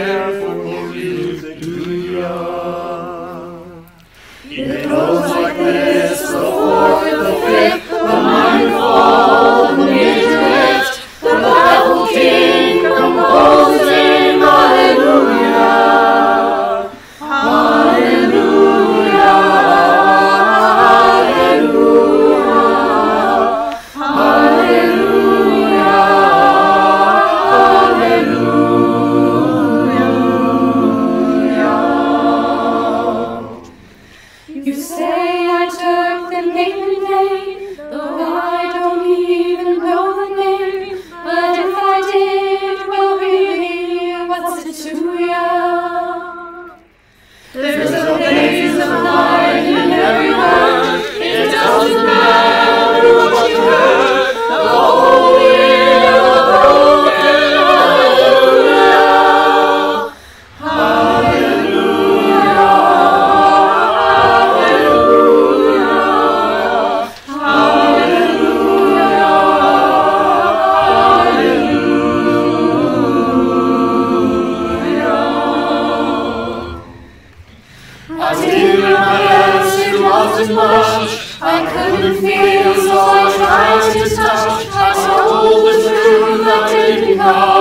cheerful music to ya. It goes like this, the fourth, the fifth, the minor fall, the major lift, the baffled king composing hallelujah, hallelujah, hallelujah, hallelujah, hallelujah. You say I took the name in vain, though I don't even know the name. But if I did, well really, what's it to ya? There's a blaze of light in every word. It doesn't matter what you heard. The whole will broken. Hallelujah, hallelujah, hallelujah, hallelujah, hallelujah. I did my best, it wasn't much. I couldn't feel, so I tried to touch. I told the truth, I didn't know.